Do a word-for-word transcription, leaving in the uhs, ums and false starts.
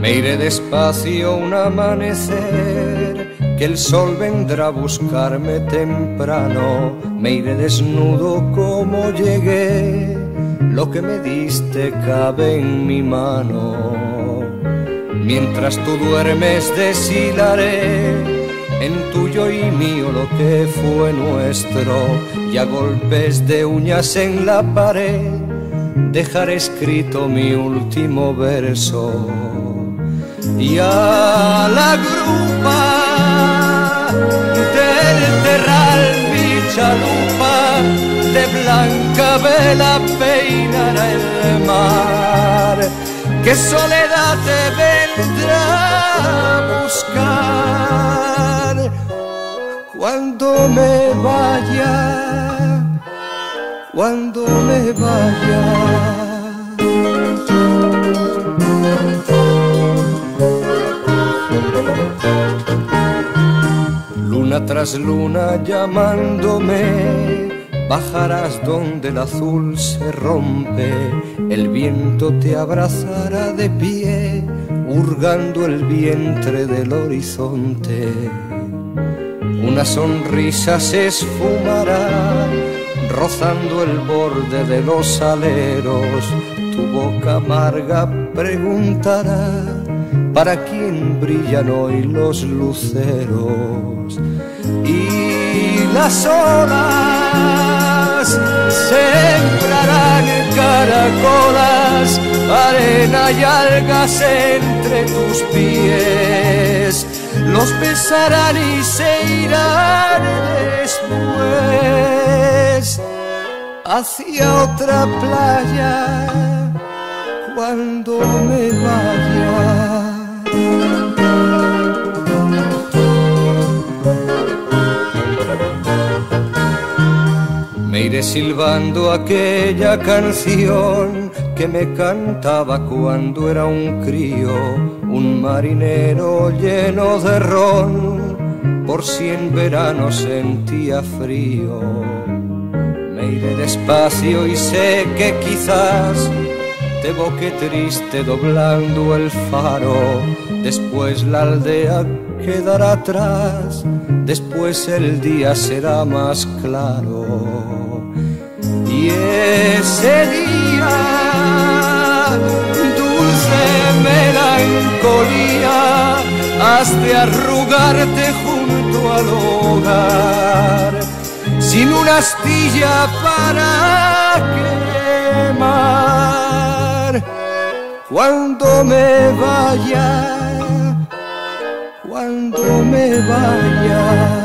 Me iré despacio un amanecer, que el sol vendrá a buscarme temprano. Me iré desnudo como llegué, lo que me diste cabe en mi mano. Mientras tú duermes deshilaré en tuyo y mío lo que fue nuestro, y a golpes de uñas en la pared dejaré escrito mi último verso. Y a la grupa del terral mi chalupa de blanca vela peinará el mar, que soledad te vendrá a buscar cuando me vaya, cuando me vaya. Luna tras luna llamándome, bajarás donde el azul se rompe, el viento te abrazará de pie, hurgando el vientre del horizonte. Una sonrisa se esfumará, rozando el borde de los aleros, tu boca amarga preguntará, ¿para quién brillan hoy los luceros? Y las olas sembrarán caracolas, arena y algas entre tus pies, los besarán y se irán después hacia otra playa cuando me vaya. Me iré silbando aquella canción que me cantaba cuando era un crío, un marinero lleno de ron, por si en verano sentía frío. Me iré despacio y sé que quizás te boque triste doblando el faro, después la aldea quedará atrás, después el día será más claro. Y ese día, dulce melancolía, has de arrugarte junto al hogar, sin una astilla para quemar. Cuando me vaya, cuando me vaya.